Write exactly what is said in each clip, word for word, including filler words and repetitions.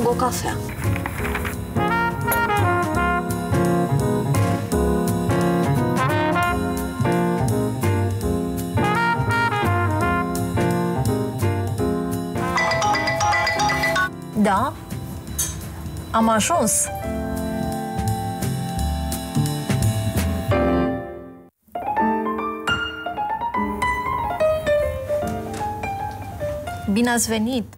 rog o cafea. Da, am ajuns. Bine ați venit!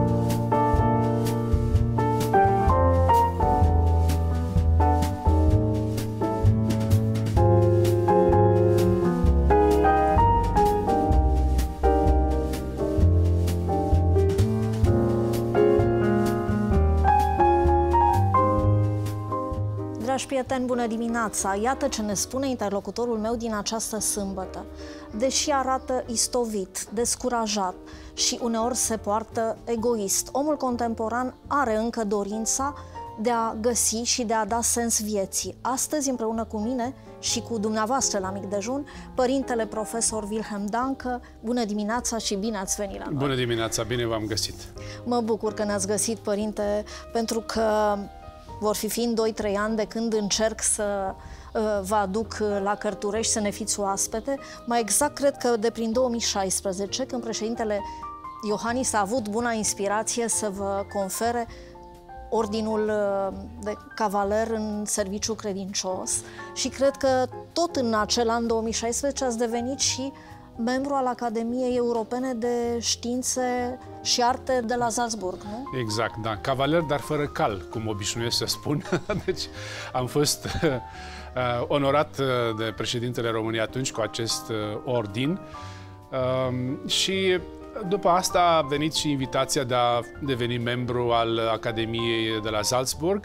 Dragi prieteni, bună dimineața! Iată ce ne spune interlocutorul meu din această sâmbătă. Deși arată istovit, descurajat și uneori se poartă egoist, omul contemporan are încă dorința de a găsi și de a da sens vieții. Astăzi, împreună cu mine și cu dumneavoastră la mic dejun, părintele profesor Wilhelm Dancă. Bună dimineața și bine ați venit la noi! Bună dimineața, bine v-am găsit! Mă bucur că ne-ați găsit, părinte, pentru că vor fi fiind doi trei ani de când încerc să uh, vă aduc la Cărturești să ne fiți oaspete. Mai exact, cred că de prin două mii șaisprezece, când președintele Iohannis a avut buna inspirație să vă confere ordinul de cavaler în serviciu credincios. Și cred că tot în acel an două mii șaisprezece ați devenit și membru al Academiei Europene de Științe și Arte de la Salzburg, nu? Exact, da. Cavaler, dar fără cal, cum obișnuiesc să spun. Deci am fost uh, onorat de președintele României atunci cu acest uh, ordin. Uh, și după asta a venit și invitația de a deveni membru al Academiei de la Salzburg,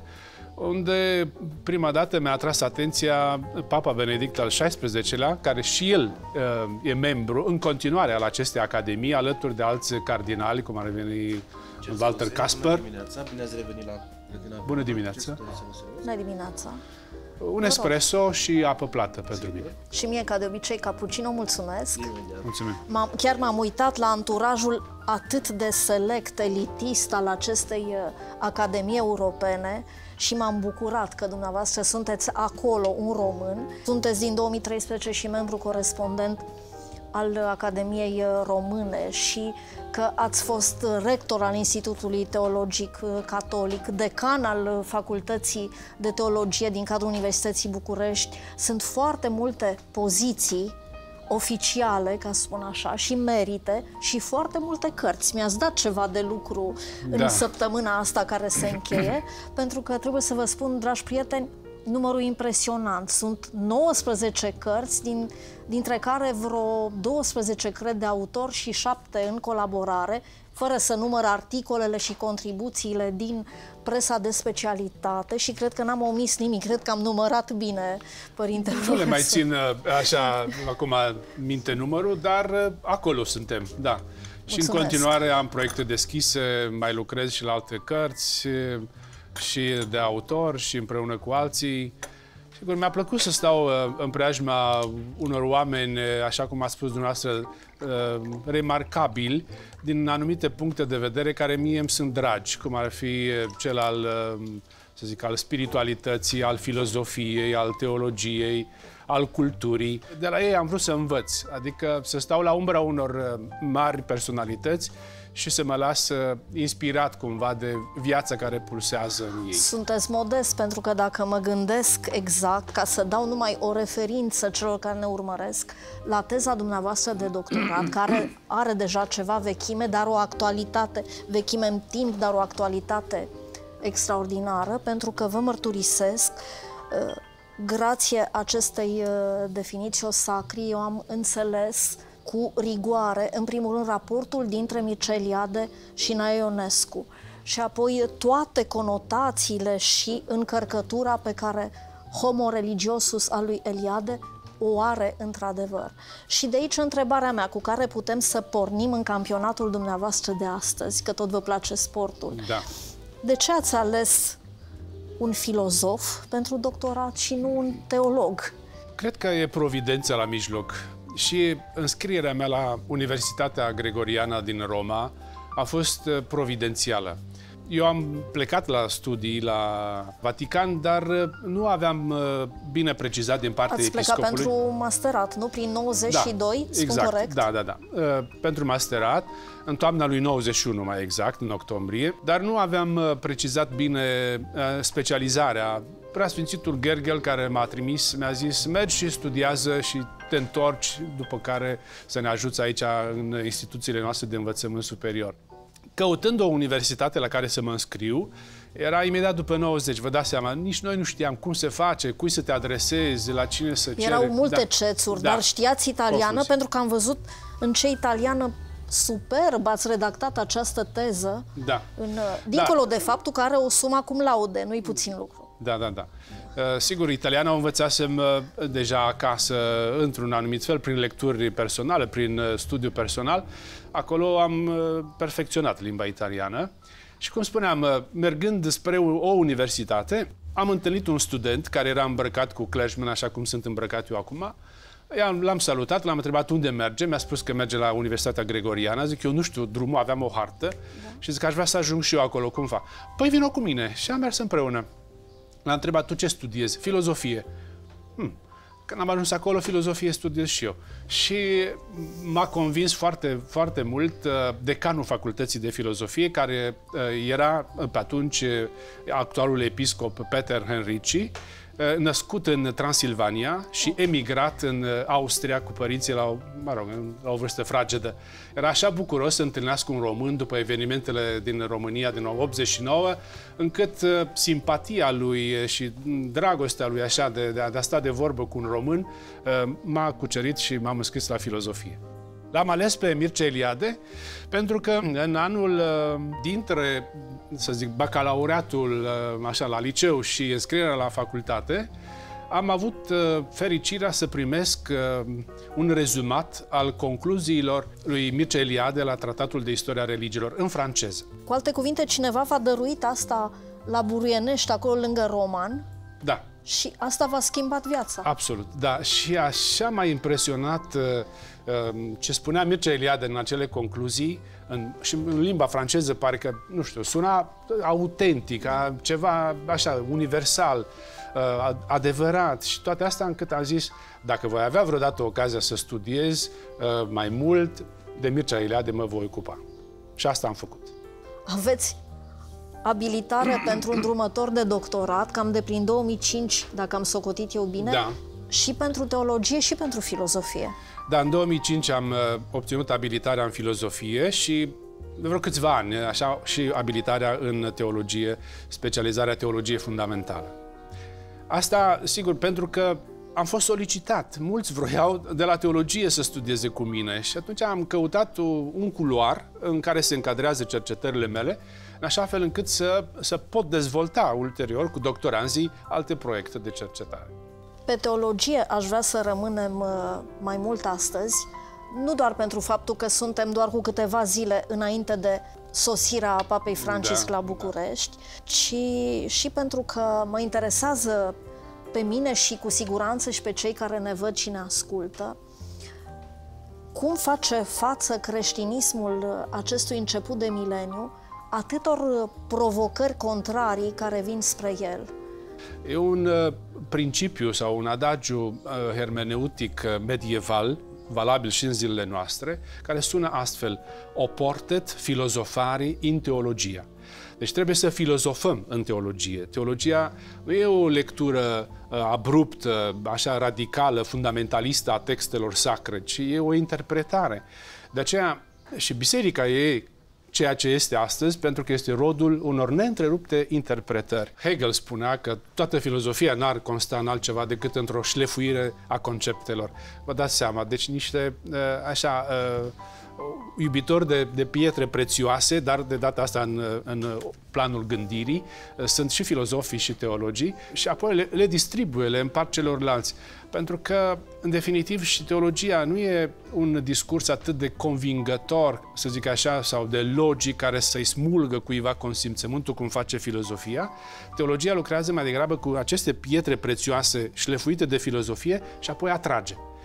unde prima dată mi-a atras atenția Papa Benedict al șaisprezecelea, care și el uh, e membru în continuare al acestei academii, alături de alți cardinali, cum ar veni Walter Kasper. Bună dimineața, bine ați revenit la grădina. Bună dimineața. Bună dimineața. Un espresso și apă plată pentru mine. Și mie, ca de obicei, cappuccino, mulțumesc. Mulțumim. Chiar m-am uitat la anturajul atât de select, elitist al acestei uh, Academii Europene și m-am bucurat că dumneavoastră sunteți acolo, un român. Sunteți din două mii treisprezece și membru corespondent al Academiei Române și că ați fost rector al Institutului Teologic Catolic, decan al Facultății de Teologie din cadrul Universității București. Sunt foarte multe poziții oficiale, ca să spun așa, și merite și foarte multe cărți. Mi-ați dat ceva de lucru da. în săptămâna asta care se încheie, pentru că trebuie să vă spun, dragi prieteni, numărul impresionant. Sunt nouăsprezece cărți, din, dintre care vreo douăsprezece, cred, de autor și șapte în colaborare, fără să număr articolele și contribuțiile din presa de specialitate și cred că n-am omis nimic. Cred că am numărat bine, părinte profesor. Nu le mai țin așa acum minte numărul, dar acolo suntem, da. Și Mulțumesc. În continuare am proiecte deschise, mai lucrez și la alte cărți și de autor și împreună cu alții. Sigur, mi-a plăcut să stau în preajma unor oameni, așa cum a spus dumneavoastră, remarcabili, din anumite puncte de vedere care mie îmi sunt dragi, cum ar fi cel al, să zic, al spiritualității, al filozofiei, al teologiei, al culturii. De la ei am vrut să învăț, adică să stau la umbra unor mari personalități și să mă las inspirat cumva de viața care pulsează în ei. Sunteți modest, pentru că dacă mă gândesc exact, ca să dau numai o referință celor care ne urmăresc, la teza dumneavoastră de doctorat, care are deja ceva vechime, dar o actualitate, vechime în timp, dar o actualitate extraordinară, pentru că vă mărturisesc, grație acestei definiții o sacri, eu am înțeles cu rigoare, în primul rând, raportul dintre Mircea Eliade și Nae Ionescu și apoi toate conotațiile și încărcătura pe care homo religiosus al lui Eliade o are într-adevăr. Și de aici întrebarea mea cu care putem să pornim în campionatul dumneavoastră de astăzi, că tot vă place sportul. Da. De ce ați ales un filozof pentru doctorat și nu un teolog? Cred că e providența la mijloc. Și înscrierea mea la Universitatea Gregoriana din Roma a fost providențială. Eu am plecat la studii la Vatican, dar nu aveam bine precizat din partea Ați plecat episcopului. pentru masterat, nu? Prin nouăzeci și doi, da, spun exact, corect? Da, da, da. Pentru masterat, în toamna lui nouăzeci și unu mai exact, în octombrie, dar nu aveam precizat bine specializarea. Preasfințitul Gherghel, care m-a trimis, mi-a zis: mergi și studiază și te întorci, după care să ne ajuți aici în instituțiile noastre de învățământ superior. Căutând o universitate la care să mă înscriu, era imediat după nouăzeci, vă dați seama, nici noi nu știam cum se face, cui să te adresezi, la cine să ceri. Erau multe da. cețuri, da. dar știați italiană, Confuz. pentru că am văzut în ce italiană superb ați redactat această teză, Da. în, dincolo da. de faptul că are o sumă cum laude, nu-i puțin lucru. Da, da, da. Uh, sigur, italiana o învățasem uh, deja acasă, într-un anumit fel, prin lecturi personale, prin uh, studiu personal. Acolo am uh, perfecționat limba italiană și, cum spuneam, uh, mergând spre o universitate, am întâlnit un student care era îmbrăcat cu clergyman, așa cum sunt îmbrăcat eu acum. L-am salutat, l-am întrebat unde merge, mi-a spus că merge la Universitatea Gregoriana. Zic, eu nu știu drumul, aveam o hartă, da. Și zic, aș vrea să ajung și eu acolo, cum fac? Păi vină cu mine. Și am mers împreună. L-am întrebat, tu ce studiezi? Filozofie. Hm. Când am ajuns acolo, filozofie studiez și eu. Și m-a convins foarte, foarte mult decanul Facultății de Filozofie, care era pe atunci actualul episcop Peter Henrici, născut în Transilvania și emigrat în Austria cu părinții la o, mă rog, la o vârstă fragedă. Era așa bucuros să întâlnească un român după evenimentele din România din optzeci și nouă, încât simpatia lui și dragostea lui așa de, de a sta de vorbă cu un român m-a cucerit și m-am înscris la filozofie. L-am ales pe Mircea Eliade pentru că în anul dintre, să zic, bacalaureatul așa, la liceu și înscrierea la facultate, am avut fericirea să primesc un rezumat al concluziilor lui Mircea Eliade la Tratatul de Istoria Religiilor în franceză. Cu alte cuvinte, cineva v-a dăruit asta la Buruienești, acolo lângă Roman? Da. Și asta v-a schimbat viața. Absolut, da. Și așa m-a impresionat uh, uh, ce spunea Mircea Eliade în acele concluzii, în, și în limba franceză pare că, nu știu, suna autentic, a, ceva așa, universal, uh, adevărat și toate astea, încât am zis, dacă voi avea vreodată ocazia să studiez uh, mai mult, de Mircea Eliade mă voi ocupa. Și asta am făcut. Aveți abilitare pentru îndrumător de doctorat, cam de prin două mii cinci, dacă am socotit eu bine, da. Și pentru teologie și pentru filozofie. Da, în două mii cinci am uh, obținut abilitarea în filozofie și de vreo câțiva ani, așa, și abilitarea în teologie, specializarea teologie fundamentală. Asta, sigur, pentru că am fost solicitat. Mulți vroiau de la teologie să studieze cu mine și atunci am căutat un culoar în care se încadrează cercetările mele, în așa fel încât să, să pot dezvolta ulterior cu doctoranzii alte proiecte de cercetare. Pe teologie aș vrea să rămânem mai mult astăzi, nu doar pentru faptul că suntem doar cu câteva zile înainte de sosirea Papei Francisc da, la București, da. ci și pentru că mă interesează pe mine și cu siguranță și pe cei care ne văd și ne ascultă, cum face față creștinismul acestui început de mileniu atâtor provocări contrarii care vin spre el? E un uh, principiu sau un adagiu uh, hermeneutic uh, medieval, valabil și în zilele noastre, care sună astfel: oportet filosofari in teologia. Deci trebuie să filozofăm în teologie. Teologia nu e o lectură uh, abruptă, așa radicală, fundamentalistă a textelor sacre, ci e o interpretare. De aceea și biserica e ceea ce este astăzi, pentru că este rodul unor neîntrerupte interpretări. Hegel spunea că toată filozofia n-ar consta în altceva decât într-o șlefuire a conceptelor. Vă dați seama, deci niște uh, așa uh, iubitori de, de pietre prețioase, dar de data asta în, în planul gândirii, sunt și filozofii și teologii și apoi le, le distribuie, le împart celorlalți. Pentru că, în definitiv, și teologia nu e un discurs atât de convingător, să zic așa, sau de logic care să-i smulgă cuiva consimțământul, cum face filozofia. Teologia lucrează mai degrabă cu aceste pietre prețioase șlefuite de filozofie și apoi atrage.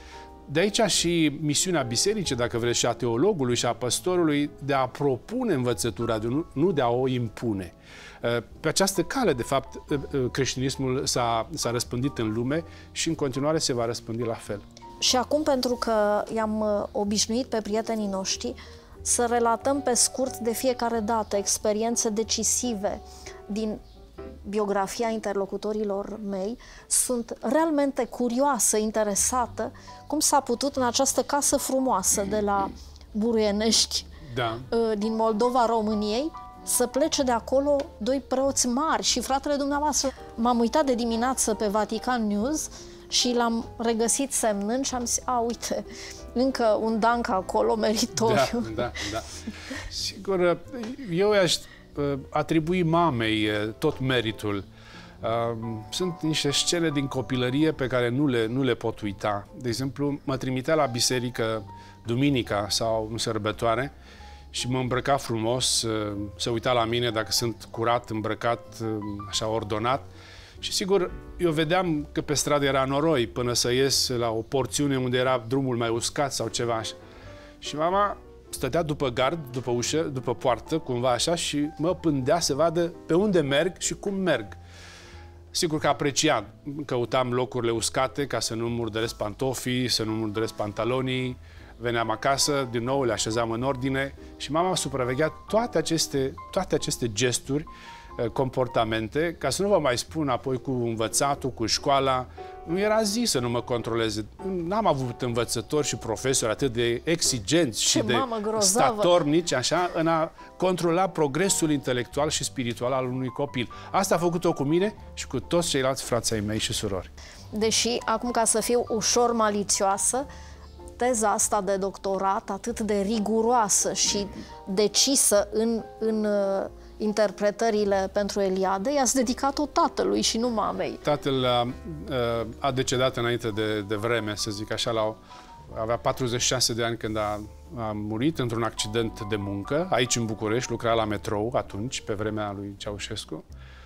De aici și misiunea bisericii, dacă vreți, și a teologului și a păstorului, de a propune învățătura, de nu, nu de a o impune. Pe această cale, de fapt, creștinismul s-a, s-a răspândit în lume și în continuare se va răspândi la fel. Și acum, pentru că i-am obișnuit pe prietenii noștri să relatăm pe scurt de fiecare dată experiențe decisive din biografia interlocutorilor mei, sunt realmente curioasă, interesată cum s-a putut în această casă frumoasă de la Buruienești, da, din Moldova, României, să plece de acolo doi preoți mari și fratele dumneavoastră. M-am uitat de dimineață pe Vatican News și l-am regăsit semnând și am zis, a, uite, încă un danc acolo, meritoriu. Da, da, da. Sigur, eu i-aș atribui mamei tot meritul. Sunt niște scene din copilărie pe care nu le, nu le pot uita. De exemplu, mă trimitea la biserică duminica sau în sărbătoare și mă îmbrăca frumos, se uita la mine dacă sunt curat, îmbrăcat, așa ordonat. Și sigur, eu vedeam că pe stradă era noroi până să ies la o porțiune unde era drumul mai uscat sau ceva așa. Și mama stătea după gard, după ușă, după poartă, cumva așa, și mă pândea să vadă pe unde merg și cum merg. Sigur că apreciam, căutam locurile uscate ca să nu murdăresc pantofii, să nu murdăresc pantalonii. Veneam acasă, din nou le așezam în ordine și mama supraveghea toate aceste, toate aceste gesturi, comportamente, ca să nu vă mai spun apoi cu învățatul, cu școala. Nu era zi să nu mă controleze. N-am avut învățători și profesori atât de exigenți și de statornici, așa, în a controla progresul intelectual și spiritual al unui copil. Asta a făcut-o cu mine și cu toți ceilalți frații mei și surori. Deși, acum, ca să fiu ușor malițioasă, teza asta de doctorat, atât de riguroasă și decisă în, în interpretările pentru Eliade, i-ați dedicat-o tatălui și nu mamei. Tatăl a, a decedat înainte de, de vreme, să zic așa, la, avea patruzeci și șase de ani când a, a murit într-un accident de muncă, aici în București, lucra la metrou atunci, pe vremea lui Ceaușescu.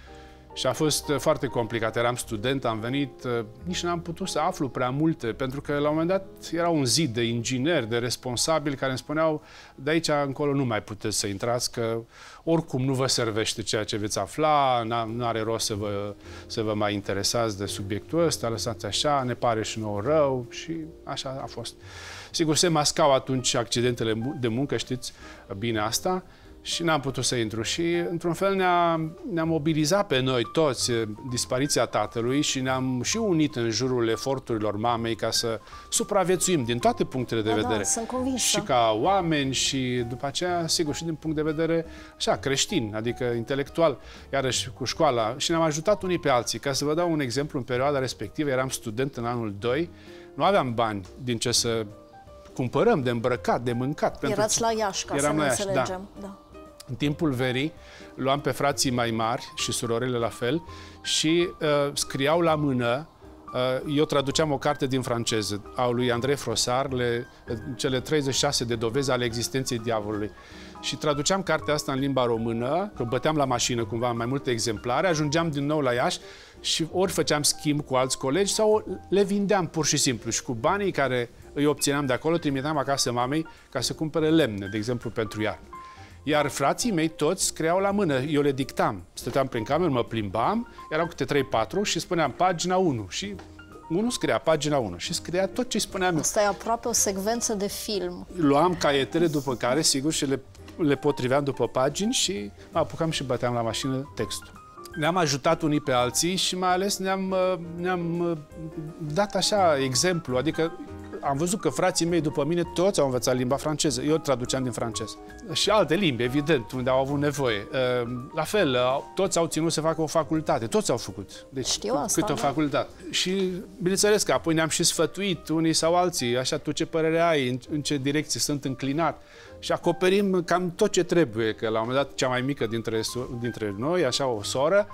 Și a fost foarte complicat. Eram student, am venit, nici n-am putut să aflu prea multe, pentru că la un moment dat era un zid de ingineri, de responsabili care îmi spuneau de aici încolo nu mai puteți să intrați, că oricum nu vă servește ceea ce veți afla, nu are rost să vă, să vă mai interesați de subiectul ăsta, lăsați așa, ne pare și nouă rău și așa a fost. Sigur, se mascau atunci accidentele de muncă, știți bine asta, și n-am putut să intru. Și, într-un fel, ne-a, ne-a mobilizat pe noi toți dispariția tatălui și ne-am și unit în jurul eforturilor mamei ca să supraviețuim din toate punctele de da, vedere. Da, sunt convinsă. Și ca oameni și, după aceea, sigur, și din punct de vedere, așa, creștin, adică intelectual, iarăși cu școala. Și ne-am ajutat unii pe alții. Ca să vă dau un exemplu, în perioada respectivă, eram student în anul doi, nu aveam bani din ce să cumpărăm, de îmbrăcat, de mâncat. Erați la Iași, ca Eram să ne Iași, înțelegem. Da. Da. În timpul verii luam pe frații mai mari și surorile la fel și uh, scriau la mână. Uh, eu traduceam o carte din franceză a lui André Frossard, le, cele treizeci și șase de dovezi ale existenței diavolului. Și traduceam cartea asta în limba română, că băteam la mașină cumva în mai multe exemplare, ajungeam din nou la Iași și ori făceam schimb cu alți colegi sau le vindeam pur și simplu. Și cu banii care îi obțineam de acolo, trimiteam acasă mamei ca să cumpere lemne, de exemplu, pentru iarnă. Iar frații mei toți scriau la mână, eu le dictam. Stăteam prin cameră, mă plimbam, erau câte trei patru și spuneam pagina unu și unul scria pagina unu și scria tot ce spuneam eu. Asta e aproape o secvență de film. Luam caietele după care, sigur, și le, le potriveam după pagini și mă apucam și băteam la mașină textul. Ne-am ajutat unii pe alții și mai ales ne-am ne-am dat așa exemplu, adică am văzut că frații mei după mine toți au învățat limba franceză. Eu traduceam din franceză. Și alte limbi, evident, unde au avut nevoie. La fel, toți au ținut să facă o facultate. Toți au făcut. Deci, știu asta, câte o da. facultate. Și, bineînțeles că apoi ne-am și sfătuit unii sau alții. Așa, tu ce părere ai? În, în ce direcție sunt înclinat? Și acoperim cam tot ce trebuie. Că la un moment dat, cea mai mică dintre, dintre noi, așa, o soră,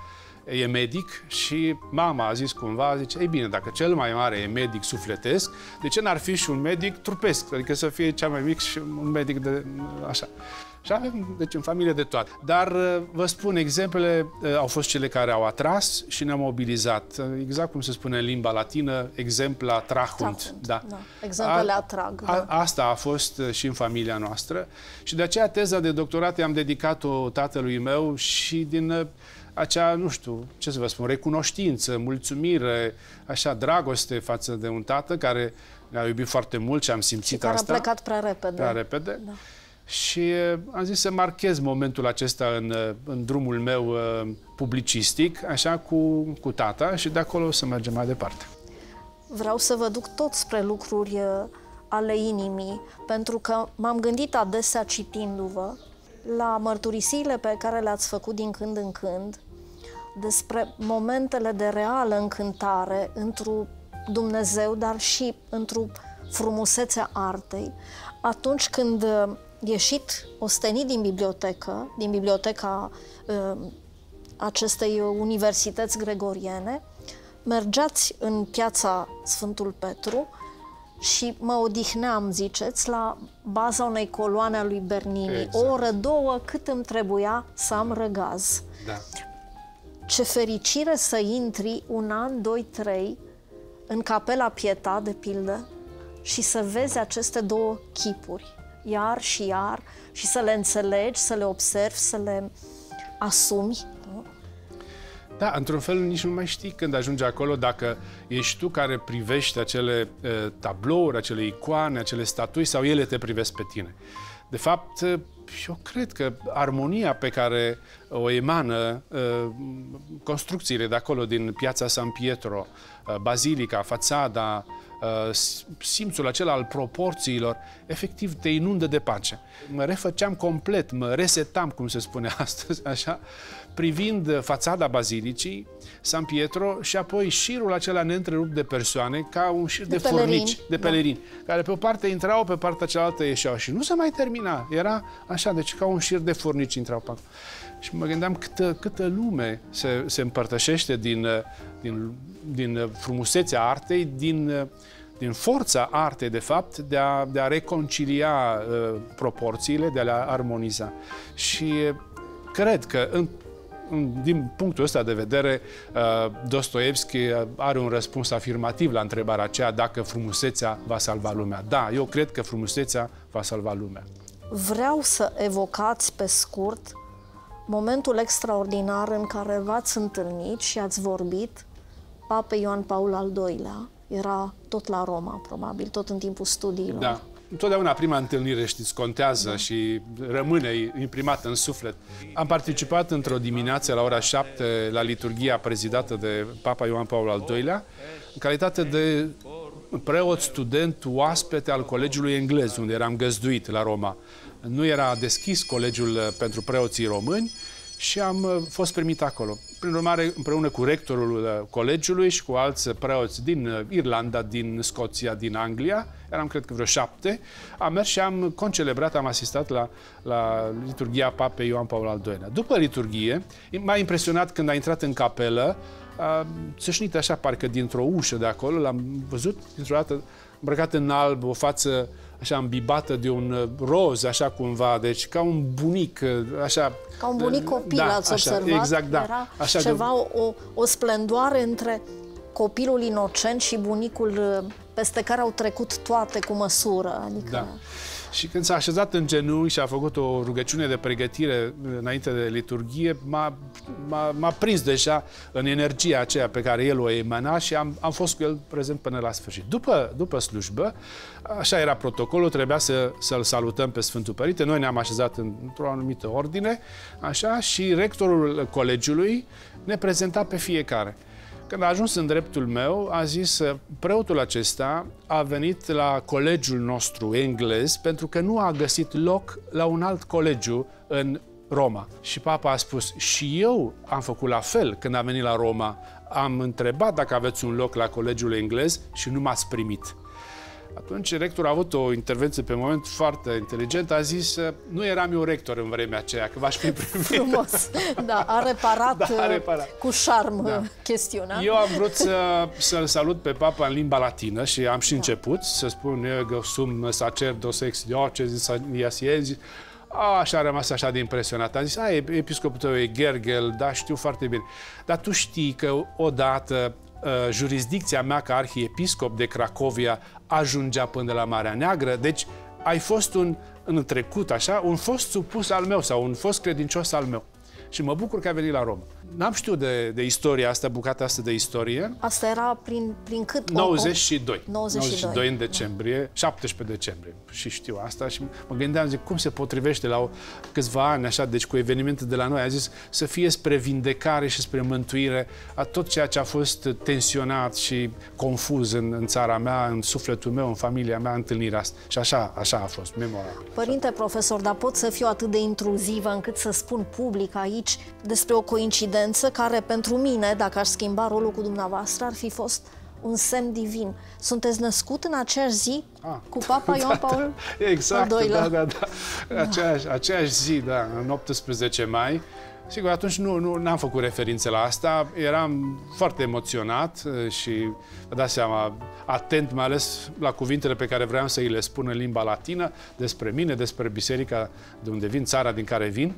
e medic și mama a zis cumva, zice, ei bine, dacă cel mai mare e medic sufletesc, de ce n-ar fi și un medic trupesc? Adică să fie cel mai mic și un medic de așa. Și avem, deci, în familie de toate. Dar, vă spun, exemplele au fost cele care au atras și ne-au mobilizat. Exact cum se spune în limba latină, exempla trahunt. Trahunt, da. da. Exemplele atrag. A, da. Asta a fost și în familia noastră. Și de aceea teza de doctorat i-am dedicat-o tatălui meu și din acea, nu știu, ce să vă spun, recunoștință, mulțumire, așa, dragoste față de un tată care ne-a iubit foarte mult și am simțit și care asta. a plecat prea repede. Prea repede. Da. Și am zis să marchez momentul acesta în, în drumul meu publicistic, așa, cu, cu tata și de acolo să mergem mai departe. Vreau să vă duc tot spre lucruri ale inimii, pentru că m-am gândit adesea citindu-vă la mărturisiile pe care le-ați făcut din când în când despre momentele de reală încântare într-un Dumnezeu, dar și într-o frumusețea artei, atunci când ieșit ostenit din bibliotecă, din biblioteca uh, acestei universități gregoriene, mergeați în piața Sfântul Petru și mă odihneam, ziceți, la baza unei coloane a lui Bernini. Exact. O oră, două, cât îmi trebuia să am răgaz. Da. Ce fericire să intri un an, doi, trei în Capela Pietà, de pildă, și să vezi aceste două chipuri, iar și iar, și să le înțelegi, să le observi, să le asumi. Nu? Da, într-un fel nici nu mai știi când ajungi acolo dacă ești tu care privești acele uh, tablouri, acele icoane, acele statui sau ele te privesc pe tine. De fapt, eu cred că armonia pe care o emană uh, construcțiile de acolo din piața San Pietro, uh, bazilica, fațada, uh, simțul acela al proporțiilor, efectiv te inundă de pace. Mă refăceam complet, mă resetam, cum se spune astăzi, așa, privind fațada bazilicii, San Pietro și apoi șirul acela neîntrerupt de persoane, ca un șir de, de furnici, de pelerini, da, care pe o parte intrau, pe partea cealaltă ieșeau și nu se mai termina. Era așa, deci ca un șir de furnici intrau pe acolo. Și mă gândeam câtă, câtă lume se, se împărtășește din, din, din frumusețea artei, din, din forța artei, de fapt, de a, de a reconcilia uh, proporțiile, de a le armoniza. Și cred că în din punctul ăsta de vedere, Dostoevski are un răspuns afirmativ la întrebarea aceea dacă frumusețea va salva lumea. Da, eu cred că frumusețea va salva lumea. Vreau să evocați pe scurt momentul extraordinar în care v-ați întâlnit și ați vorbit Pape Ioan Paul al doilea. Era tot la Roma, probabil, tot în timpul studiilor. Da. Întotdeauna prima întâlnire, știți, contează da. și rămâne imprimată în suflet. Am participat într-o dimineață la ora șapte la liturghia prezidată de Papa Ioan Paul al doilea, în calitate de preot, student, oaspete al Colegiului Englez, unde eram găzduit la Roma. Nu era deschis colegiul pentru preoții români și am fost primit acolo. Prin urmare, împreună cu rectorul colegiului și cu alți preoți din Irlanda, din Scoția, din Anglia, eram, cred că, vreo șapte, am mers și am concelebrat, am asistat la, la liturghia Papei Ioan Paul al doilea. După liturghie, m-a impresionat când a intrat în capelă, a țâșnit așa, parcă dintr-o ușă de acolo, l-am văzut dintr-o dată îmbrăcat în alb, o față așa îmbibată de un roz, așa cumva, deci ca un bunic, așa... Ca un bunic copil, da, ați așa, observat? Exact, da. Era așa ceva, de... o, o splendoare între copilul inocent și bunicul peste care au trecut toate cu măsură. Adică... Da. Și când s-a așezat în genunchi și a făcut o rugăciune de pregătire înainte de liturghie, m-a prins deja în energia aceea pe care el o emana și am, am fost cu el prezent până la sfârșit. După, după slujbă, așa era protocolul, trebuia să, să-l salutăm pe Sfântul Părinte. Noi ne-am așezat într-o anumită ordine, așa, și rectorul colegiului ne prezenta pe fiecare. Când a ajuns în dreptul meu, a zis, preotul acesta a venit la colegiul nostru englez pentru că nu a găsit loc la un alt colegiu în Roma. Și papa a spus, și eu am făcut la fel când am venit la Roma. Am întrebat dacă aveți un loc la colegiul englez și nu m-ați primit. Atunci rectorul a avut o intervenție pe moment foarte inteligentă, a zis, nu eram eu rector în vremea aceea, că v-aș fi primit. Frumos, da, a reparat, da, a reparat. cu șarm da. chestiunea. Eu am vrut să, să-l salut pe Papa în limba latină și am și da. început să spun eu sum sacerdos ex diocesis iasiensis. Așa a rămas așa de impresionat. Am zis, a, episcopul tău e Gergel, da, știu foarte bine. Dar tu știi că odată uh, jurisdicția mea ca arhiepiscop de Cracovia ajungea până la Marea Neagră, deci ai fost un, în trecut, așa, un fost supus al meu sau un fost credincios al meu. Și mă bucur că a venit la Roma. N-am știut de, de istoria asta, bucata asta de istorie. Asta era prin, prin cât? nouăzeci și doi. nouăzeci și doi. nouăzeci și doi în decembrie, șaptesprezece decembrie. Și știu asta și mă gândeam, zic, cum se potrivește la o, câțiva ani, așa, deci cu evenimente de la noi. A zis să fie spre vindecare și spre mântuire a tot ceea ce a fost tensionat și confuz în, în țara mea, în sufletul meu, în familia mea, întâlnirea asta. Și așa, așa a fost, memorabil. Părinte profesor, dar pot să fiu atât de intruzivă încât să spun public aici despre o coincidență care pentru mine, dacă aș schimba rolul cu dumneavoastră, ar fi fost un semn divin. Sunteți născut în aceeași zi ah, cu Papa da, Ioan Paul da, exact, al doilea? Da, da, da. Aceeași, aceeași zi, da, în optsprezece mai. Sigur, atunci nu, nu n-am făcut referințe la asta. Eram foarte emoționat și, vă dați seama, atent mai ales la cuvintele pe care vreau să îi le spun în limba latină despre mine, despre biserica de unde vin, țara din care vin.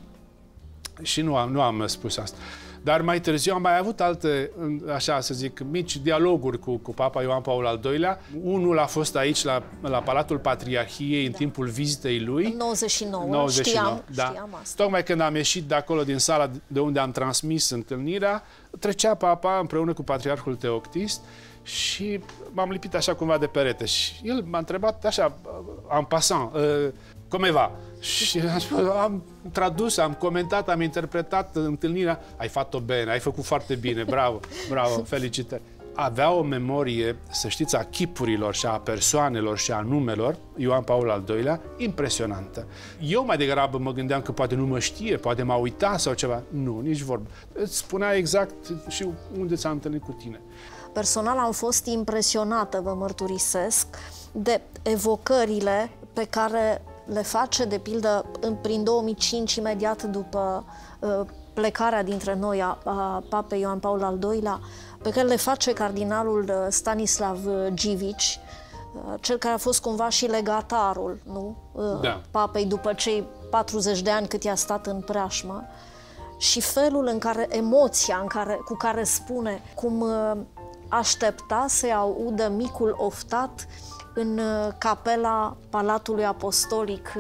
Și nu am, nu am spus asta. Dar mai târziu am mai avut alte, așa să zic, mici dialoguri cu, cu Papa Ioan Paul al doilea. Unul a fost aici la, la Palatul Patriarhiei în timpul vizitei lui. În nouăzeci și nouă, nouăzeci și nouă, știam, da. știam asta. Tocmai când am ieșit de acolo din sala de unde am transmis întâlnirea, trecea Papa împreună cu Patriarhul Teoctist și m-am lipit așa cumva de perete. Și el m-a întrebat așa, en passant, uh, cum va? Și am tradus, am comentat, am interpretat întâlnirea. Ai făcut-o bine, ai făcut foarte bine, bravo, bravo, felicitări. Avea o memorie, să știți, a chipurilor și a persoanelor și a numelor, Ioan Paul al doilea, impresionantă. Eu mai degrabă mă gândeam că poate nu mă știe, poate m-a uitat sau ceva. Nu, nici vorbă. Îți spunea exact și unde ți-a întâlnit cu tine. Personal am fost impresionată, vă mărturisesc, de evocările pe care le face, de pildă, în, prin două mii cinci, imediat după uh, plecarea dintre noi a, a Papei Ioan Paul al doilea, pe care le face cardinalul uh, Stanislav Givici, uh, cel care a fost cumva și legatarul, nu? Uh, da. Papei după cei patruzeci de ani cât i-a stat în preajmă, și felul în care, emoția în care, cu care spune cum uh, aștepta să-i audă micul oftat în capela Palatului Apostolic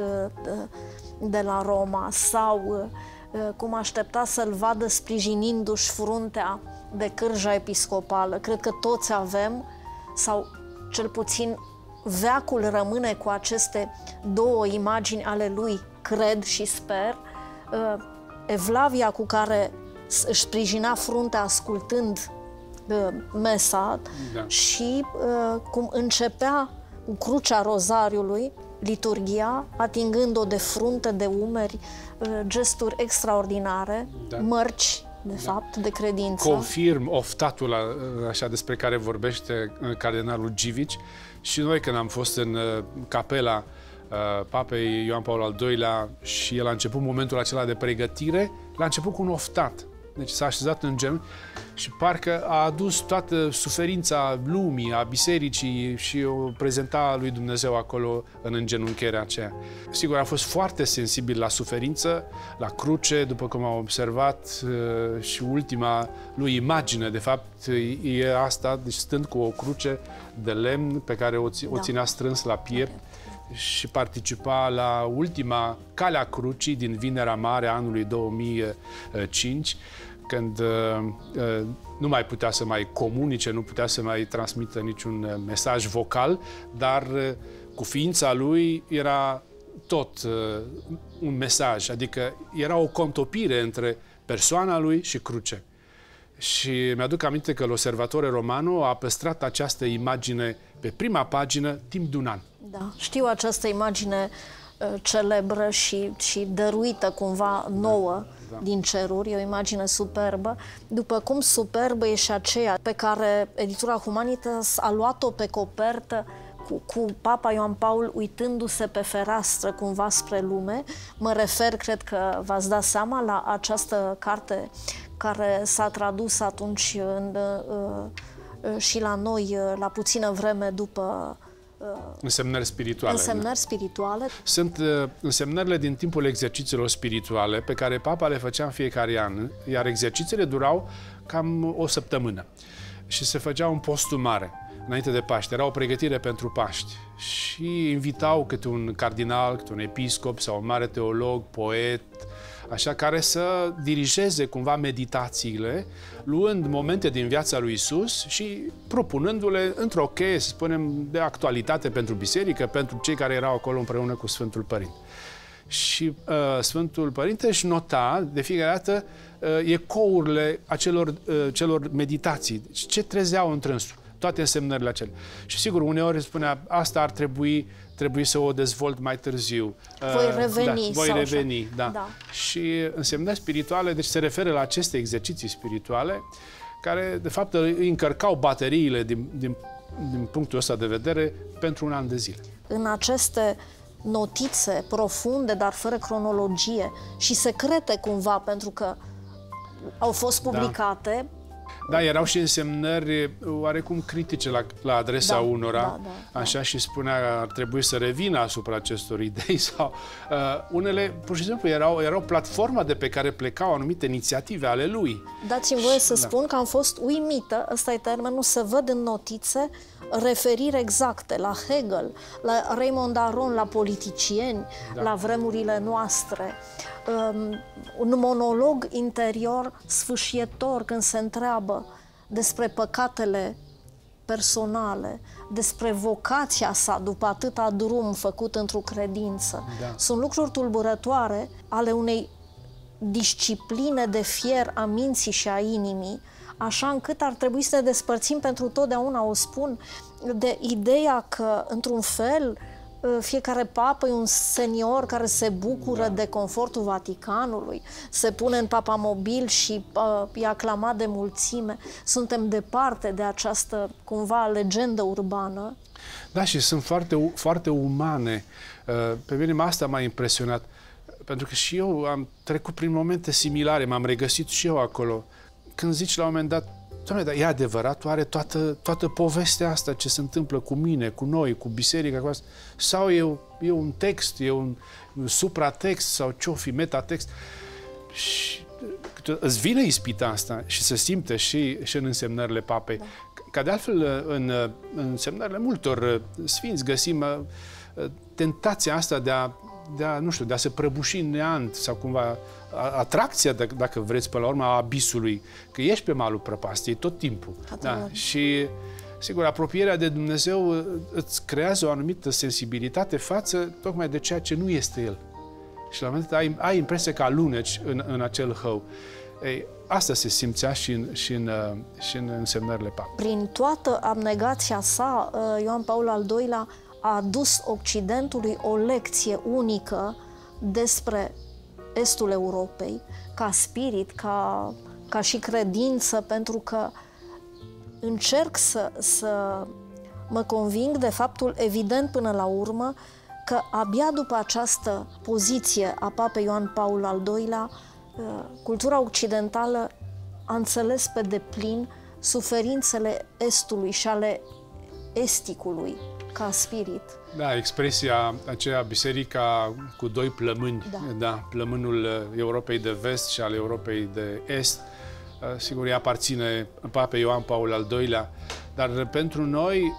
de la Roma, sau cum aștepta să-l vadă sprijinindu-și fruntea de cârja episcopală. Cred că toți avem, sau cel puțin veacul rămâne cu aceste două imagini ale lui, cred și sper. Evlavia cu care își sprijina fruntea ascultând mesa, da. Și uh, cum începea cu crucea rozariului, liturghia, atingând-o de frunte, de umeri, uh, gesturi extraordinare, da. Mărci, de da. fapt, de credință. Confirm oftatul așa despre care vorbește cardinalul Givici, și noi când am fost în uh, capela uh, Papei Ioan Paul al doilea și el a început momentul acela de pregătire, l-a început cu un oftat. Deci s-a așezat în genunchi și parcă a adus toată suferința lumii, a bisericii, și o prezenta lui Dumnezeu acolo în îngenuncherea aceea. Sigur, a fost foarte sensibil la suferință, la cruce, după cum am observat, și ultima lui imagine, de fapt, e asta, deci stând cu o cruce de lemn pe care o, ți- da. o ținea strâns la piept, și participa la ultima Calea Crucii din Vinerea Mare a anului două mii cinci, când uh, nu mai putea să mai comunice, nu putea să mai transmită niciun mesaj vocal, dar uh, cu ființa lui era tot uh, un mesaj, adică era o contopire între persoana lui și cruce. Și mi-aduc aminte că l'Osservatore Romano a păstrat această imagine pe prima pagină timp de un an. Da, știu această imagine uh, celebră și, și dăruită cumva nouă, da, da. din ceruri, e o imagine superbă, după cum superbă e și aceea pe care editura Humanitas a luat-o pe copertă cu, cu Papa Ioan Paul uitându-se pe fereastră cumva spre lume. Mă refer, cred că v-ați dat seama, la această carte care s-a tradus atunci în, uh, și la noi la puțină vreme după însemnări spirituale. Însemnări spirituale. Sunt uh, însemnările din timpul exercițiilor spirituale pe care Papa le făcea în fiecare an, iar exercițiile durau cam o săptămână și se făcea un postul mare înainte de Paște. Era o pregătire pentru Paști și invitau câte un cardinal, câte un episcop sau un mare teolog, poet, așa, care să dirigeze cumva meditațiile, luând momente din viața lui Isus și propunându-le într-o cheie, să spunem, de actualitate pentru biserică, pentru cei care erau acolo împreună cu Sfântul Părinte. Și uh, Sfântul Părinte își nota de fiecare dată uh, ecourile acelor uh, celor meditații, ce trezeau întrânsul, toate însemnările acelea. Și sigur, uneori spunea, asta ar trebui trebuie să o dezvolt mai târziu. Voi reveni. Da, voi sau reveni, da. da. Și însemnări spirituale, deci se referă la aceste exerciții spirituale care, de fapt, îi încărcau bateriile din, din, din punctul ăsta de vedere pentru un an de zile. În aceste notițe profunde, dar fără cronologie și secrete cumva, pentru că au fost publicate, da. Da, erau și însemnări oarecum critice la, la adresa da, unora, da, da, așa, și spunea că ar trebui să revină asupra acestor idei sau uh, unele, pur și simplu, erau, erau platforma de pe care plecau anumite inițiative ale lui. Dați-mi voie să da. spun că am fost uimită, ăsta e termenul, să văd în notițe referiri exacte la Hegel, la Raymond Aron, la politicieni, da. la vremurile noastre. Um, un monolog interior sfâșietor când se întreabă despre păcatele personale, despre vocația sa după atâta drum făcut într-o credință. Da. Sunt lucruri tulburătoare ale unei discipline de fier a minții și a inimii, așa încât ar trebui să ne despărțim pentru totdeauna, o spun, de ideea că, într-un fel, fiecare papă e un senior care se bucură da. de confortul Vaticanului, se pune în papamobil și uh, e aclamat de mulțime. Suntem departe de această, cumva, legendă urbană. Da, și sunt foarte, foarte umane. Pe mine asta m-a impresionat, pentru că și eu am trecut prin momente similare, m-am regăsit și eu acolo. Când zici la un moment dat, Doamne, dar e adevărat, oare toată, toată povestea asta ce se întâmplă cu mine, cu noi, cu biserica, cu asta, sau e, e un text, e un, un supratext sau ce-o fi, metatext? Și îți vine ispita asta și se simte și, și în însemnările papei. Da. Ca de altfel, în, în însemnările multor sfinți găsim tentația asta de a, de a, nu știu, de a se prăbuși în neant sau cumva atracția, dacă vreți, până la urmă, a abisului, că ești pe malul prăpastiei tot timpul. Da? Și, sigur, apropierea de Dumnezeu îți creează o anumită sensibilitate față tocmai de ceea ce nu este El. Și la un moment dat ai, ai impresia că aluneci în, în acel hău. Ei, asta se simțea și în, și în, și în însemnările papei. Prin toată abnegația sa, Ioan Paul al doilea a adus Occidentului o lecție unică despre Estul Europei, ca spirit, ca, ca și credință, pentru că încerc să, să mă conving de faptul evident până la urmă că abia după această poziție a Papei Ioan Paul al doilea, cultura occidentală a înțeles pe deplin suferințele Estului și ale esticului ca spirit. Da, expresia aceea, biserica cu doi plămâni, da. Da, plămânul Europei de Vest și al Europei de Est, sigur, ea aparține Papei Ioan Paul al doilea, dar pentru noi,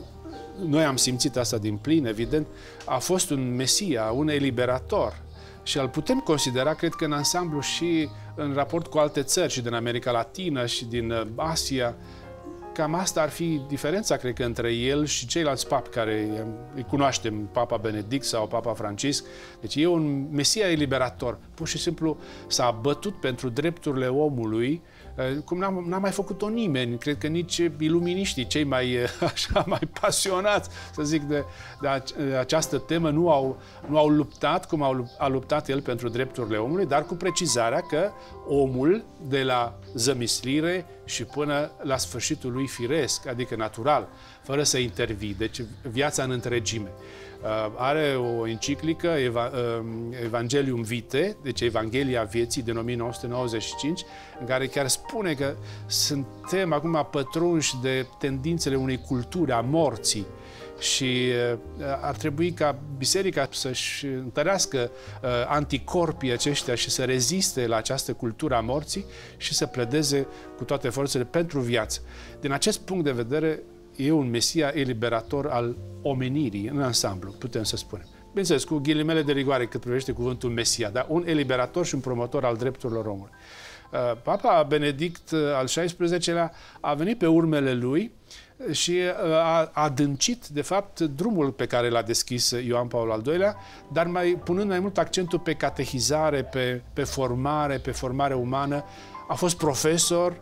noi am simțit asta din plin, evident, a fost un Mesia, un eliberator și îl putem considera, cred că în ansamblu și în raport cu alte țări și din America Latină și din Asia. Cam asta ar fi diferența, cred că, între el și ceilalți papi care îi cunoaștem, Papa Benedict sau Papa Francisc. Deci e un Mesia eliberator. Pur și simplu s-a bătut pentru drepturile omului, cum n-a mai făcut-o nimeni. Cred că nici iluminiștii, cei mai, așa, mai pasionați, să zic, de, de această temă, nu au, nu au luptat cum au, a luptat el pentru drepturile omului, dar cu precizarea că omul, de la zămislire, și până la sfârșitul lui firesc, adică natural, fără să intervii, deci viața în întregime. Are o enciclică, Eva, Evangelium Vitae, deci Evanghelia Vieții, din o mie nouă sute nouăzeci și cinci, în care chiar spune că suntem acum pătrunși de tendințele unei culturi a morții și ar trebui ca biserica să-și întărească anticorpii aceștia și să reziste la această cultură a morții și să pledeze cu toate forțele pentru viață. Din acest punct de vedere, e un Mesia eliberator al omenirii în ansamblu, putem să spunem. Bineînțeles, cu ghilimele de rigoare cât privește cuvântul Mesia, dar un eliberator și un promotor al drepturilor omului. Papa Benedict al șaisprezecelea a venit pe urmele lui și a adâncit, de fapt, drumul pe care l-a deschis Ioan Paul al doilea, dar mai punând mai mult accentul pe catehizare, pe, pe formare, pe formare umană. A fost profesor,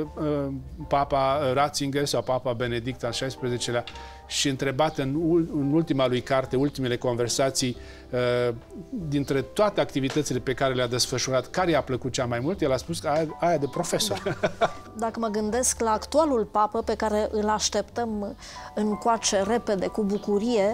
Papa Ratzinger sau Papa Benedict al șaisprezecelea și întrebat în, în ultima lui carte, ultimele conversații, dintre toate activitățile pe care le-a desfășurat, care i-a plăcut cea mai mult, el a spus că aia, aia de profesor. Da. Dacă mă gândesc la actualul papă pe care îl așteptăm încoace repede, cu bucurie,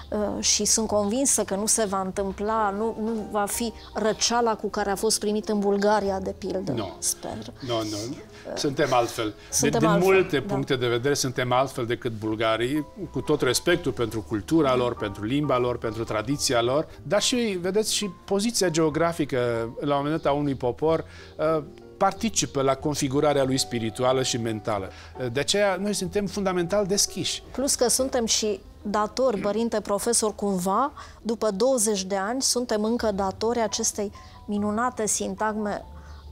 și sunt convinsă că nu se va întâmpla, nu, nu va fi răceala cu care a fost primit în Bulgaria, de pildă, no. sper. Nu, no, nu. No. Suntem altfel. Suntem de, din altfel, multe da. puncte de vedere suntem altfel decât bulgarii, cu tot respectul pentru cultura da. lor, pentru limba lor, pentru tradiția lor, dar și, vedeți, și poziția geografică, la un moment dat, a unui popor, participă la configurarea lui spirituală și mentală. De aceea, noi suntem fundamental deschiși. Plus că suntem și datori, părinte profesor, cumva, după douăzeci de ani, suntem încă datori acestei minunate sintagme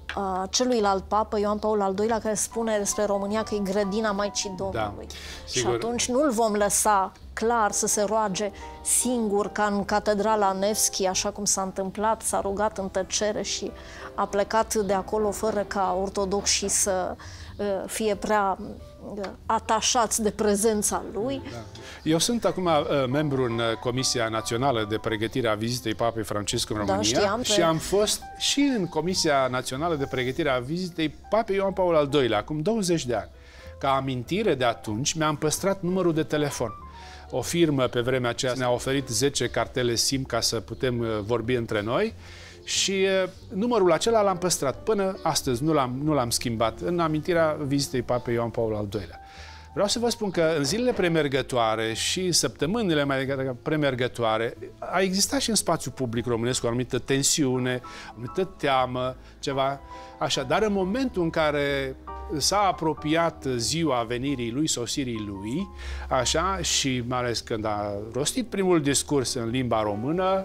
a celuilalt papă, Ioan Paul al doilea, care spune despre România că e grădina Maicii Domnului. Da, și atunci nu-l vom lăsa clar să se roage singur, ca în catedrala Nevski, așa cum s-a întâmplat, s-a rugat în tăcere și a plecat de acolo fără ca ortodoxii să fie prea atașați de prezența lui. Da. Eu sunt acum uh, membru în Comisia Națională de Pregătire a Vizitei Papei Francisc în România, da, știam, și pe... am fost și în Comisia Națională de Pregătire a Vizitei Papei Ioan Paul al doilea, acum douăzeci de ani. Ca amintire de atunci, mi-am păstrat numărul de telefon. O firmă pe vremea aceea ne-a oferit zece cartele SIM ca să putem uh, vorbi între noi. Și uh, numărul acela l-am păstrat. Până astăzi nu l-am, nu l-am schimbat, în amintirea vizitei Papei Ioan Paul al doilea. Vreau să vă spun că în zilele premergătoare și săptămânile mai premergătoare a existat și în spațiul public românesc o anumită tensiune, o anumită teamă, ceva așa. Dar în momentul în care s-a apropiat ziua venirii lui, sosirii lui, așa, și mai ales când a rostit primul discurs în limba română,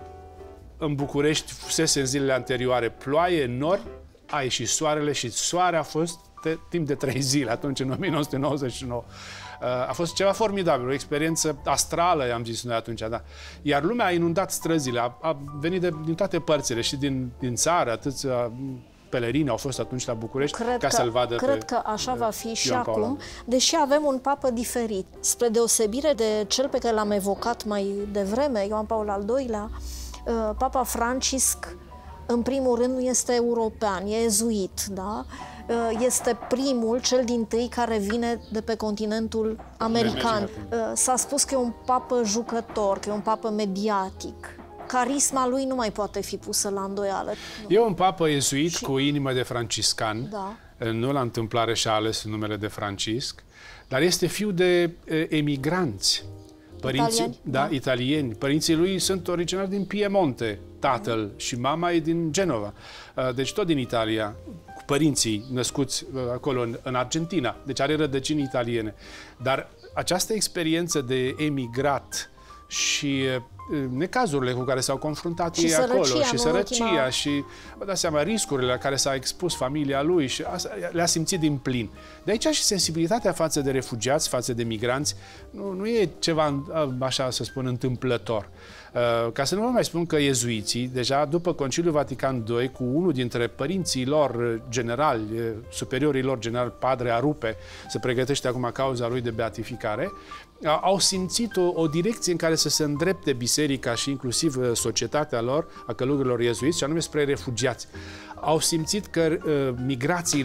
în București fusese în zilele anterioare ploaie, nori, a ieșit soarele și soarea a fost de, timp de trei zile, atunci în o mie nouă sute nouăzeci și nouă. A fost ceva formidabil, o experiență astrală, am zis noi atunci, da. Iar lumea a inundat străzile, a, a venit de, din toate părțile și din, din țară, atâția pelerini au fost atunci la București cred ca să-l vadă. Cred pe, că așa va fi și Ioan acum, Paul. Deși avem un papă diferit. Spre deosebire de cel pe care l-am evocat mai devreme, Ioan Paul al doilea, Papa Francisc, în primul rând, nu este european, e ezuit, da? Este primul, cel dintâi, care vine de pe continentul american. S-a spus că e un papă jucător, că e un papă mediatic. Carisma lui nu mai poate fi pusă la îndoială. E un papă ezuit și... cu inimă de franciscan. Da. Nu la întâmplare și-a ales numele de Francisc, dar este fiu de emigranți. Părinții, italieni, da, da, italieni. Părinții lui sunt originari din Piemonte, tatăl, mm. și mama e din Genova. Deci tot din Italia, cu părinții născuți acolo în, în Argentina. Deci are rădăcini italiene. Dar această experiență de emigrat și necazurile cu care s-au confruntat și ei acolo și sărăcia ultima... și, vă dați seama, riscurile la care s-a expus familia lui și le-a simțit din plin. De aici și sensibilitatea față de refugiați, față de migranți, nu, nu e ceva, așa să spun, întâmplător. Ca să nu vă mai spun că iezuiții, deja după Conciliul Vatican doi, cu unul dintre părinții lor generali, superiorii lor generali, Padre Arupe, se pregătește acum cauza lui de beatificare, au simțit o, o direcție în care să se îndrepte biserica și inclusiv societatea lor, a călugărilor iezuiți, și anume spre refugiați. Au simțit că uh, migrațiile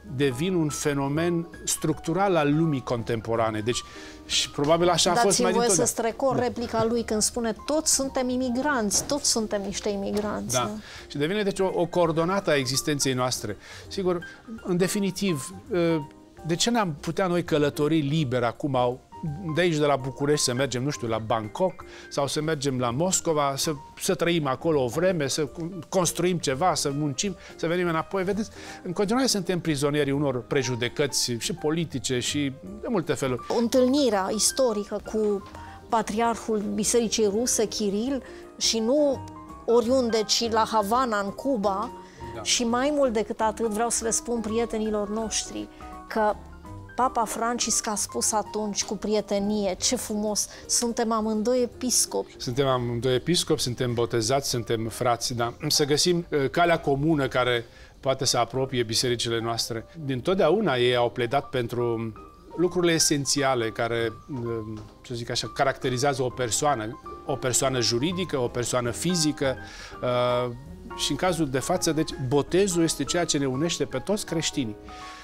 devin un fenomen structural al lumii contemporane. Deci, și probabil așa a fost mai dintotdeauna. Dați-mi voie să strecor da. replica lui când spune toți suntem imigranți, toți suntem niște imigranți. Da. Da. Și devine deci o, o coordonată a existenței noastre. Sigur, în definitiv, de ce n-am putea noi călători liber acum de aici, de la București, să mergem, nu știu, la Bangkok sau să mergem la Moscova, să, să trăim acolo o vreme, să construim ceva, să muncim, să venim înapoi. Vedeți, în continuare suntem prizonierii unor prejudecăți și politice și de multe feluri. Întâlnirea istorică cu patriarhul Bisericii Ruse, Kiril, și nu oriunde, ci la Havana, în Cuba, da. Și mai mult decât atât vreau să le spun prietenilor noștri că Papa Francisc a spus atunci cu prietenie, ce frumos, suntem amândoi episcopi. Suntem amândoi episcopi, suntem botezați, suntem frați, dar să găsim uh, calea comună care poate să apropie bisericile noastre. Din totdeauna ei au pledat pentru lucrurile esențiale care, uh, să zic așa, caracterizează o persoană, o persoană juridică, o persoană fizică, uh, și în cazul de față, deci, botezul este ceea ce ne unește pe toți creștinii.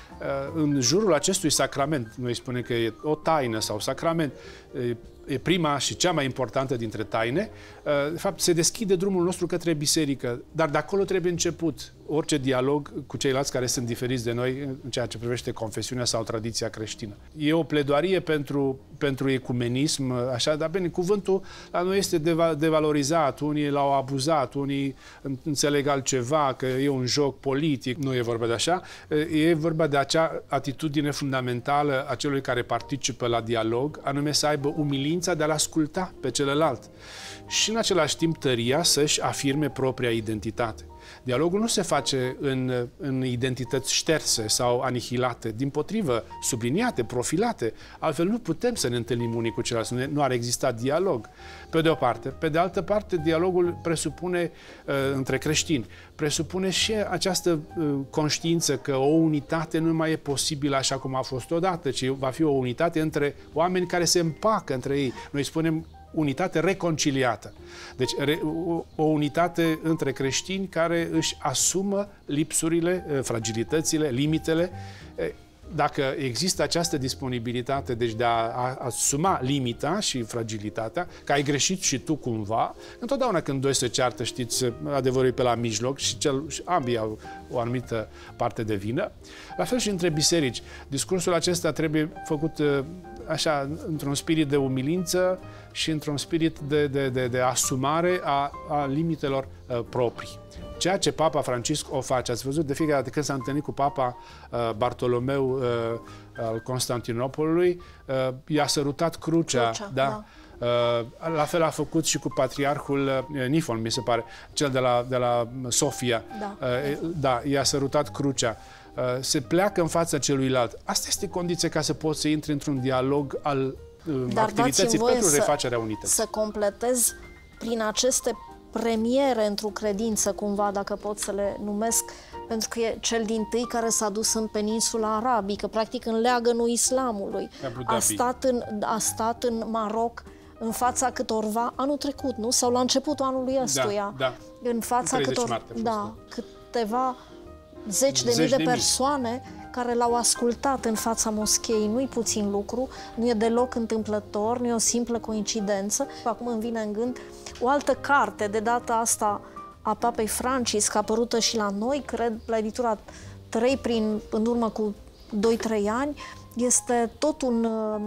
În jurul acestui sacrament, noi spunem că e o taină sau sacrament, e prima și cea mai importantă dintre taine, de fapt se deschide drumul nostru către biserică, dar de acolo trebuie început orice dialog cu ceilalți care sunt diferiți de noi în ceea ce privește confesiunea sau tradiția creștină. E o pledoarie pentru, pentru ecumenism, așa, dar bine, cuvântul la noi este devalorizat, unii l-au abuzat, unii înțeleg altceva, că e un joc politic, nu e vorba de așa, e vorba de acea atitudine fundamentală a celui care participă la dialog, anume să aibă umilința de a-l asculta pe celălalt și în același timp tăria să-și afirme propria identitate. Dialogul nu se face în, în identități șterse sau anihilate, dimpotrivă, subliniate, profilate. Altfel nu putem să ne întâlnim unii cu ceilalți, nu, nu ar exista dialog. Pe de o parte. Pe de altă parte, dialogul presupune, uh, între creștini, presupune și această uh, conștiință că o unitate nu mai e posibilă așa cum a fost odată, ci va fi o unitate între oameni care se împacă între ei. Noi spunem unitate reconciliată. Deci o, o unitate între creștini care își asumă lipsurile, fragilitățile, limitele. Dacă există această disponibilitate, deci de a, a asuma limita și fragilitatea, că ai greșit și tu cumva, întotdeauna când doi se ceartă, știți, adevărul e pe la mijloc și, cel, și ambii au o anumită parte de vină. La fel și între biserici. Discursul acesta trebuie făcut așa, într-un spirit de umilință și într-un spirit de, de, de, de asumare a, a limitelor uh, proprii. Ceea ce Papa Francisc o face. Ați văzut de fiecare dată când s-a întâlnit cu Papa uh, Bartolomeu uh, al Constantinopolului, uh, i-a sărutat crucea. Crucea, da? Da. Uh, la fel a făcut și cu patriarhul uh, Nifon, mi se pare, cel de la, de la Sofia. Da, uh, da, i-a sărutat crucea. Uh, se pleacă în fața celuilalt. Asta este condiția ca să poți să intri într-un dialog al uh, activității pentru refacerea unității. Să completez prin aceste premiere într-o credință, cumva, dacă pot să le numesc, pentru că e cel dintâi care s-a dus în peninsula arabică, practic în leagănul islamului. A stat în, a stat în Maroc în fața câtorva, anul trecut, nu? Sau la începutul anului ăstuia. Da, da. În fața câtor, da, câteva zeci de mii de persoane care l-au ascultat în fața moscheei. Nu-i puțin lucru, nu e deloc întâmplător, nu e o simplă coincidență. Acum îmi vine în gând o altă carte, de data asta a Papei Francisc, apărută și la noi, cred, la editura trei, prin, în urmă cu doi trei ani. Este tot un uh,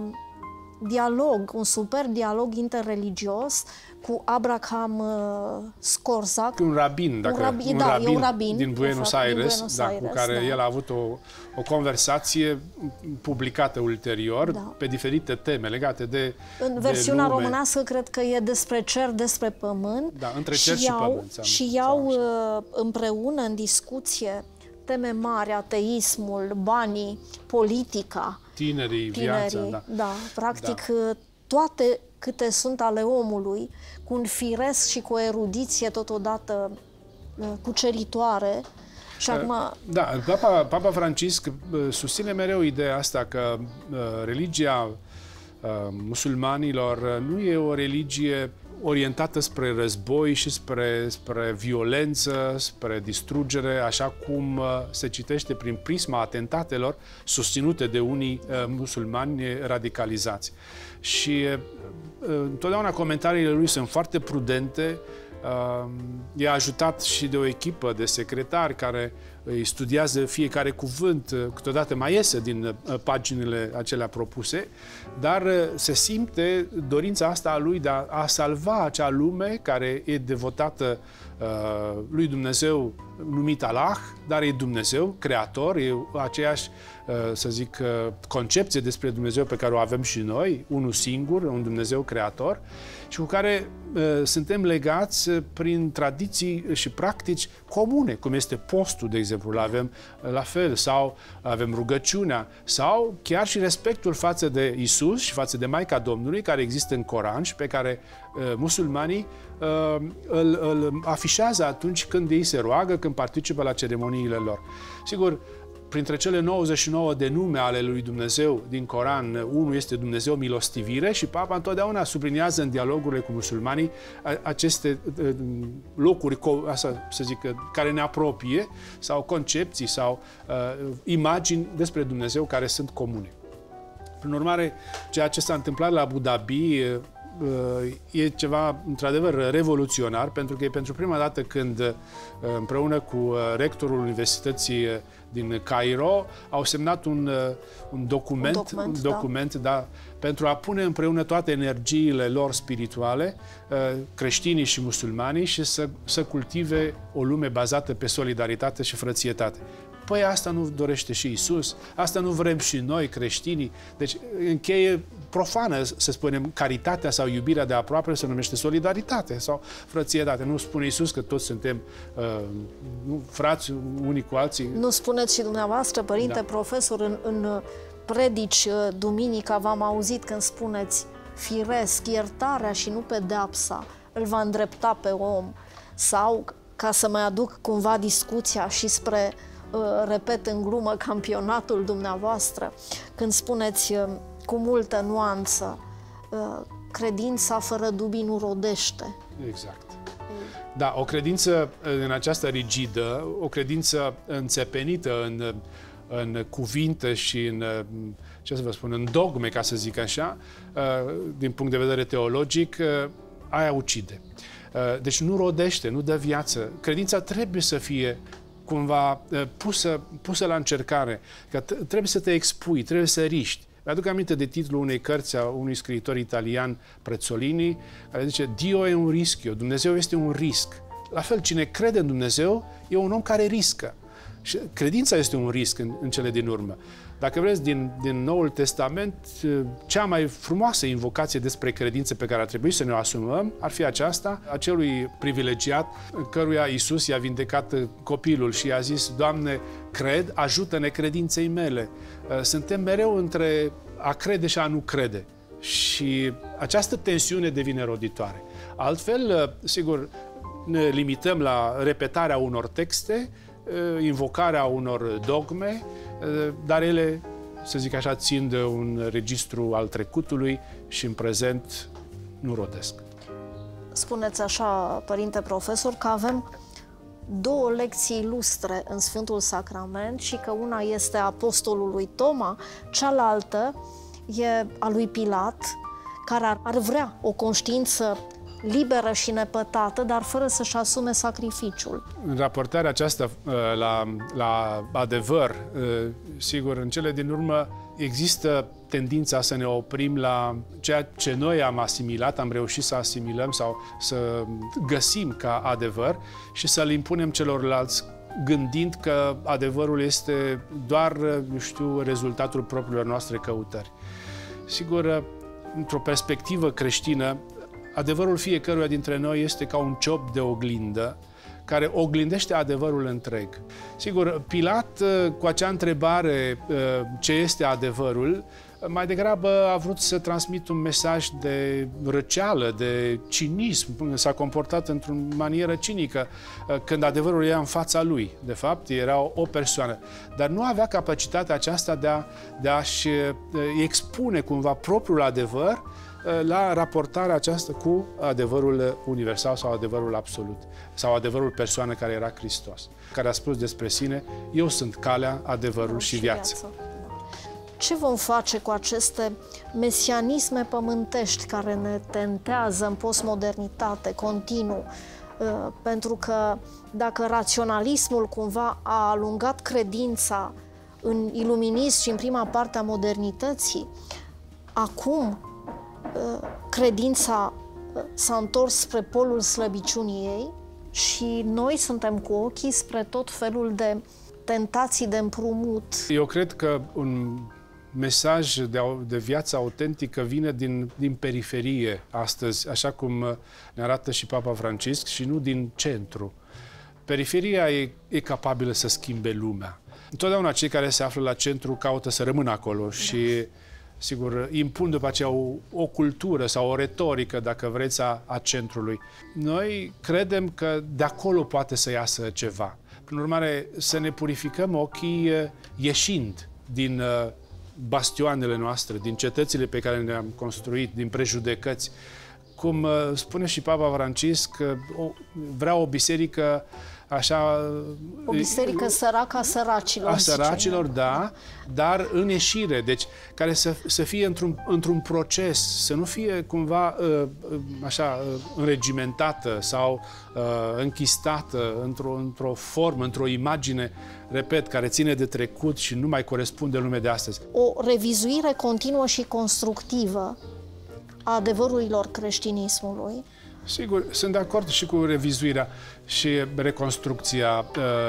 dialog, un super dialog interreligios cu Abraham uh, Scorzak. Un rabin, dacă, un rabin, un da, rabin, e un rabin din Buenos fapt, Aires, din Buenos da, Aires, cu care da. el a avut o, o conversație publicată ulterior, da, pe diferite teme legate de În versiunea de lume. românească cred că e despre cer, despre pământ. Da, între cer și, și iau, pământ. Și iau uh, împreună în discuție teme mari, ateismul, banii, politica. Tinerii, tinerii viața, da. Da, practic Da. toate câte sunt ale omului, cu un firesc și cu o erudiție totodată uh, cuceritoare. Și acum... Da, Papa, Papa Francisc susține mereu ideea asta că uh, religia uh, musulmanilor nu e o religie orientată spre război și spre, spre violență, spre distrugere, așa cum uh, se citește prin prisma atentatelor susținute de unii uh, musulmani radicalizați. Și uh, întotdeauna comentariile lui sunt foarte prudente. Uh, e ajutat și de o echipă de secretari care îi studiază fiecare cuvânt, câteodată mai iese din paginile acelea propuse, dar se simte dorința asta a lui de a, a salva acea lume care e devotată uh, lui Dumnezeu numit Allah, dar e Dumnezeu, creator, e aceeași, uh, să zic, uh, concepție despre Dumnezeu pe care o avem și noi, unul singur, un Dumnezeu creator, și cu care uh, suntem legați prin tradiții și practici comune, cum este postul, de exemplu, îl avem la fel, sau avem rugăciunea, sau chiar și respectul față de Isus și față de Maica Domnului, care există în Coran și pe care uh, musulmanii uh, îl, îl afișează atunci când ei se roagă, când participă la ceremoniile lor. Sigur, printre cele nouăzeci și nouă de nume ale lui Dumnezeu din Coran, unul este Dumnezeu milostivire și Papa întotdeauna subliniază în dialogurile cu musulmanii aceste locuri, așa să zic, care ne apropie, sau concepții sau uh, imagini despre Dumnezeu care sunt comune. Prin urmare, ceea ce s-a întâmplat la Abu Dhabi e ceva, într-adevăr, revoluționar, pentru că e pentru prima dată când, împreună cu rectorul Universității din Cairo, au semnat un, un document, un document, un document da. Da, pentru a pune împreună toate energiile lor spirituale, creștinii și musulmanii, și să, să cultive o lume bazată pe solidaritate și frățietate. Păi asta nu dorește și Isus, asta nu vrem și noi, creștinii. Deci, încheie profană, să spunem, caritatea sau iubirea de aproape se numește solidaritate sau frățietate. Nu spune Isus că toți suntem uh, frați unii cu alții. Nu spuneți și dumneavoastră, părinte da. profesor, în, în predici duminica v-am auzit când spuneți firesc, iertarea și nu pedeapsa îl va îndrepta pe om. Sau, ca să mai aduc cumva discuția și spre, repet în glumă, campionatul dumneavoastră, când spuneți cu multă nuanță, credința fără dubii nu rodește. Exact. Da, o credință în această rigidă, o credință înțepenită în, în cuvinte și în, ce să vă spun, în dogme, ca să zic așa, din punct de vedere teologic, aia ucide. Deci nu rodește, nu dă viață. Credința trebuie să fie cumva pusă, pusă la încercare, că trebuie să te expui, trebuie să riști. Mi-aduc aminte de titlul unei cărți a unui scriitor italian, Prezzolini, care zice: Dio e un rischio, Dumnezeu este un risc. La fel, cine crede în Dumnezeu e un om care riscă. Și credința este un risc în, în cele din urmă. Dacă vreți, din, din Noul Testament, cea mai frumoasă invocație despre credință pe care ar trebui să ne o asumăm ar fi aceasta, acelui privilegiat căruia Iisus i-a vindecat copilul și i-a zis: Doamne, cred, ajută-ne credinței mele. Suntem mereu între a crede și a nu crede. Și această tensiune devine roditoare. Altfel, sigur, ne limităm la repetarea unor texte, invocarea unor dogme, dar ele, să zic așa, țin de un registru al trecutului și în prezent nu rodesc. Spuneți așa, părinte profesor, că avem două lecții ilustre în Sfântul Sacrament și că una este a apostolului Toma, cealaltă e a lui Pilat, care ar, ar vrea o conștiință liberă și nepătată, dar fără să-și asume sacrificiul. În raportarea aceasta la, la adevăr, sigur, în cele din urmă există tendința să ne oprim la ceea ce noi am asimilat, am reușit să asimilăm sau să găsim ca adevăr și să-l impunem celorlalți, gândind că adevărul este doar, nu știu, rezultatul propriilor noastre căutări. Sigur, într-o perspectivă creștină, adevărul fiecăruia dintre noi este ca un ciop de oglindă care oglindește adevărul întreg. Sigur, Pilat, cu acea întrebare ce este adevărul, mai degrabă a vrut să transmită un mesaj de răceală, de cinism. S-a comportat într-o manieră cinică când adevărul era în fața lui. De fapt, era o, o persoană. Dar nu avea capacitatea aceasta de, a, de a-și expune cumva propriul adevăr la raportarea aceasta cu adevărul universal sau adevărul absolut, sau adevărul persoană care era Hristos, care a spus despre sine: eu sunt calea, adevărul și viața. Ce vom face cu aceste mesianisme pământești care ne tentează în postmodernitate continuu? Pentru că dacă raționalismul cumva a alungat credința în iluminism și în prima parte a modernității, acum credința s-a întors spre polul slăbiciunii ei și noi suntem cu ochii spre tot felul de tentații de împrumut. Eu cred că un mesaj de, de viață autentică vine din, din periferie astăzi, așa cum ne arată și Papa Francisc, și nu din centru. Periferia e, e capabilă să schimbe lumea. Întotdeauna cei care se află la centru caută să rămână acolo și, sigur, impun după aceea o, o cultură sau o retorică, dacă vreți, a, a centrului. Noi credem că de acolo poate să iasă ceva. Prin urmare, să ne purificăm ochii ieșind din bastioanele noastre, din cetățile pe care le-am construit, din prejudecăți. Cum spune și Papa Francisc, vrea o biserică așa... O biserică săracă a săracilor. A săracilor, da, dar în ieșire, deci care să, să fie într-un, într-un proces, să nu fie cumva așa înregimentată sau închistată într-o, într-o formă, într-o imagine, repet, care ține de trecut și nu mai corespunde lumea de astăzi. O revizuire continuă și constructivă a adevărurilor creștinismului. Sigur, sunt de acord și cu revizuirea și reconstrucția,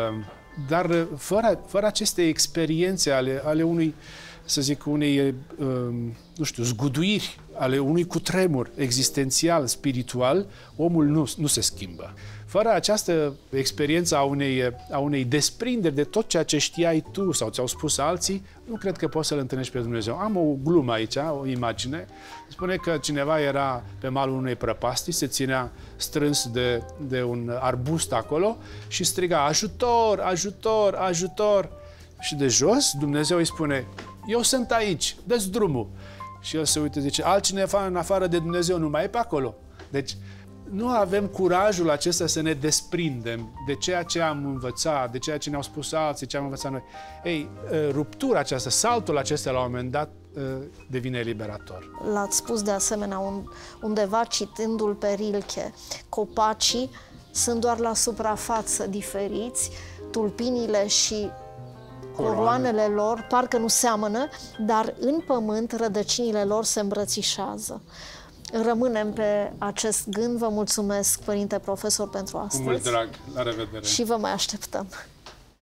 dar fără, fără aceste experiențe ale, ale unui, să zic, unei, nu știu, zguduiri, ale unui cutremur existențial, spiritual, omul nu, nu se schimbă. Fără această experiență a unei, a unei desprinderi de tot ceea ce știai tu sau ți-au spus alții, nu cred că poți să-L întâlnești pe Dumnezeu. Am o glumă aici, o imagine. Spune că cineva era pe malul unei prăpastii, se ținea strâns de, de un arbust acolo și striga: ajutor, ajutor, ajutor! Și de jos Dumnezeu îi spune: eu sunt aici, dă-ți drumul. Și el se uită, zice: altcineva în afară de Dumnezeu nu mai e pe acolo. Deci nu avem curajul acesta să ne desprindem de ceea ce am învățat, de ceea ce ne-au spus alții, ce am învățat noi. Ei, ruptura aceasta, saltul acesta la un moment dat devine eliberator. L-ați spus de asemenea undeva citându-l pe Rilke: copacii sunt doar la suprafață diferiți, tulpinile și coroanele lor parcă nu seamănă, dar în pământ rădăcinile lor se îmbrățișează. Rămânem pe acest gând. Vă mulțumesc, Părinte Profesor, pentru astăzi. Cu mult drag. La revedere. Și vă mai așteptăm.